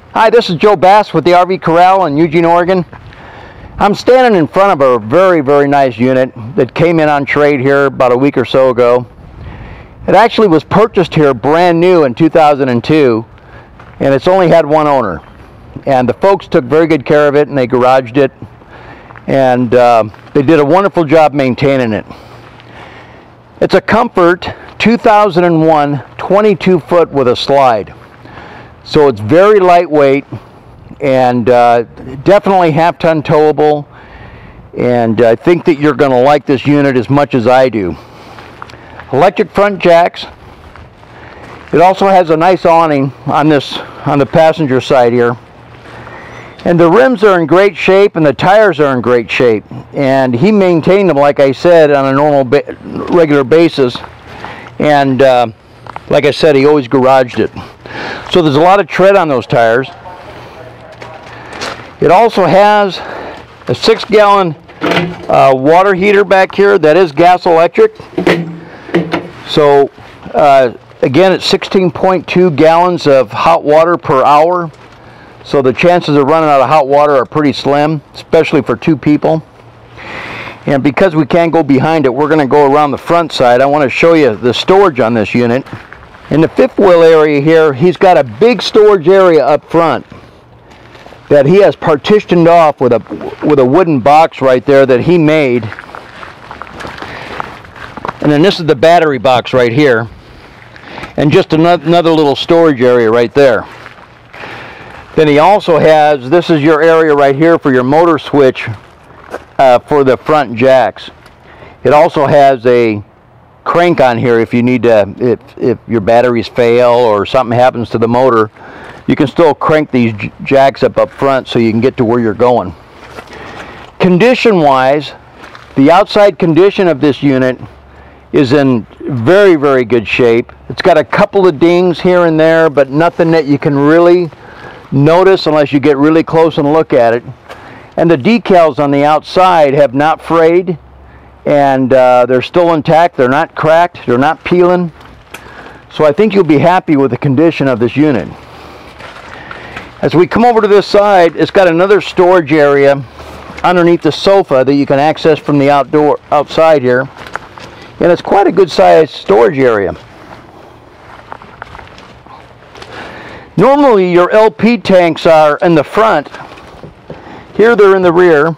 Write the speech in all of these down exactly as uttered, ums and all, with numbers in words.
Hi, this is Joe Bass with the R V Corral in Eugene, Oregon. I'm standing in front of a very, very nice unit that came in on trade here about a week or so ago. It actually was purchased here brand new in two thousand two, and it's only had one owner. And the folks took very good care of it, and they garaged it, and uh, they did a wonderful job maintaining it. It's a Comfort two thousand one twenty-two foot with a slide. So it's very lightweight and uh, definitely half-ton towable, and I think that you're going to like this unit as much as I do. Electric front jacks. It also has a nice awning on this on the passenger side here, and the rims are in great shape and the tires are in great shape, and he maintained them, like I said, on a normal ba regular basis, and uh, like I said, he always garaged it. So there's a lot of tread on those tires. It also has a six gallon uh, water heater back here that is gas electric. So uh, again, it's sixteen point two gallons of hot water per hour. So the chances of running out of hot water are pretty slim, especially for two people. And because we can't go behind it, we're going to go around the front side. I want to show you the storage on this unit. In the fifth wheel area here, he's got a big storage area up front that he has partitioned off with a with a wooden box right there that he made. And then this is the battery box right here, and just another, another little storage area right there. Then he also has, this is your area right here for your motor switch uh, for the front jacks. It also has a crank on here if you need to, if, if your batteries fail or something happens to the motor, you can still crank these jacks up up front so you can get to where you're going. Condition wise, the outside condition of this unit is in very, very good shape. It's got a couple of dings here and there, but nothing that you can really notice unless you get really close and look at it. And the decals on the outside have not frayed, and uh, they're still intact. They're not cracked, they're not peeling. So I think you'll be happy with the condition of this unit. As we come over to this side, it's got another storage area underneath the sofa that you can access from the outdoor outside here, and it's quite a good sized storage area. Normally your L P tanks are in the front. Here they're in the rear.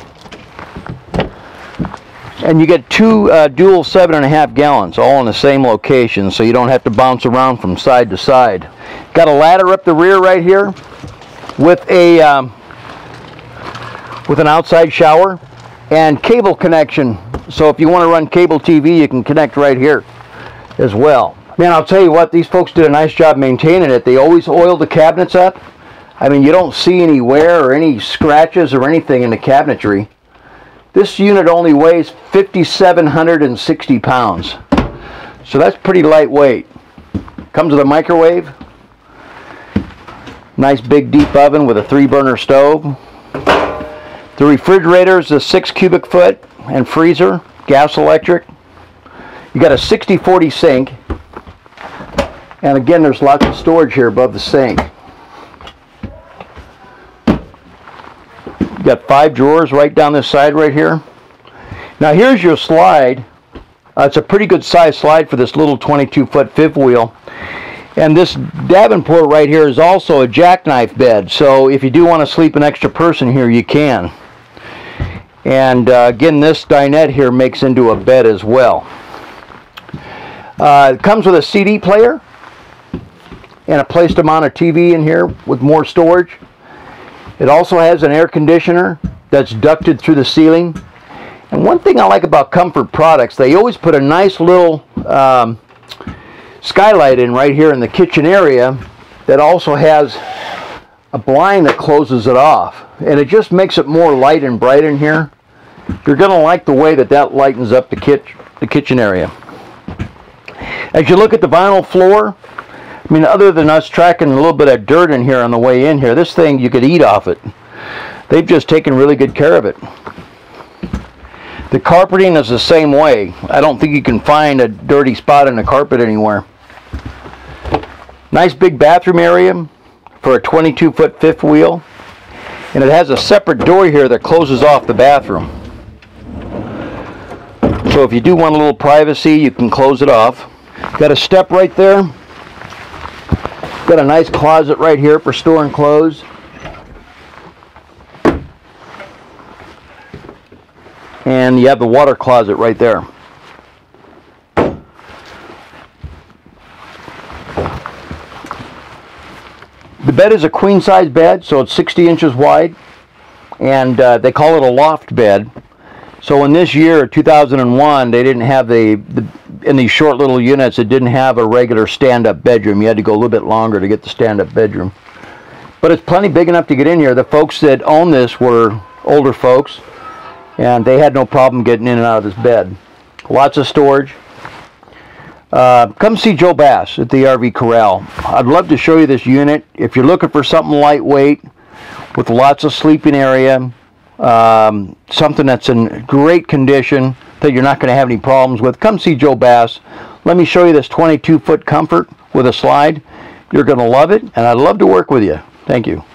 And you get two uh, dual seven and a half gallons all in the same location, so you don't have to bounce around from side to side. Got a ladder up the rear right here with a um, with an outside shower and cable connection. So if you want to run cable T V, you can connect right here as well. Man, I'll tell you what, these folks did a nice job maintaining it. They always oil the cabinets up. I mean, you don't see any wear or any scratches or anything in the cabinetry. This unit only weighs five thousand seven hundred sixty pounds, so that's pretty lightweight. Comes with a microwave, nice big deep oven with a three burner stove. The refrigerator is a six cubic foot and freezer, gas electric. You got a sixty forty sink, and again there's lots of storage here above the sink. You got five drawers right down this side right here. Now here's your slide. Uh, it's a pretty good size slide for this little twenty-two foot fifth wheel. And this Davenport right here is also a jackknife bed. So if you do want to sleep an extra person here, you can. And uh, again, this dinette here makes into a bed as well. Uh, it comes with a C D player and a place to mount a T V in here with more storage. It also has an air conditioner that's ducted through the ceiling. And one thing I like about Comfort products, they always put a nice little um, skylight in right here in the kitchen area that also has a blind that closes it off. And it just makes it more light and bright in here. You're going to like the way that that lightens up the, kit the kitchen area. As you look at the vinyl floor, I mean, other than us tracking a little bit of dirt in here on the way in here, this thing, you could eat off it. They've just taken really good care of it. The carpeting is the same way. I don't think you can find a dirty spot in the carpet anywhere. Nice big bathroom area, for a twenty-two foot fifth wheel. And it has a separate door here that closes off the bathroom. So if you do want a little privacy, you can close it off. Got a step right there. Got a nice closet right here for storing clothes. And you have the water closet right there. The bed is a queen size bed, so it's sixty inches wide, and uh, they call it a loft bed. So in this year, two thousand one, they didn't have the, the, in these short little units, it didn't have a regular stand-up bedroom. You had to go a little bit longer to get the stand-up bedroom. But it's plenty big enough to get in here. The folks that own this were older folks, and they had no problem getting in and out of this bed. Lots of storage. Uh, come see Joe Bass at the R V Corral. I'd love to show you this unit. If you're looking for something lightweight with lots of sleeping area, um, something that's in great condition that you're not going to have any problems with, come see Joe Bass. Let me show you this twenty-two foot Comfort with a slide. You're going to love it, and I'd love to work with you. Thank you.